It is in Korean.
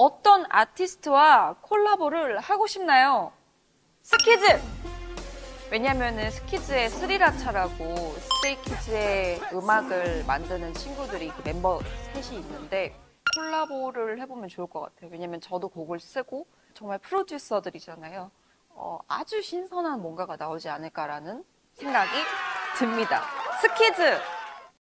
어떤 아티스트와 콜라보를 하고 싶나요? 스키즈! 왜냐면은 스키즈의 스리라차라고 스트레이키즈의 음악을 만드는 친구들이 그 멤버 셋이 있는데 콜라보를 해보면 좋을 것 같아요. 왜냐면 저도 곡을 쓰고 정말 프로듀서들이잖아요. 아주 신선한 뭔가가 나오지 않을까라는 생각이 듭니다. 스키즈!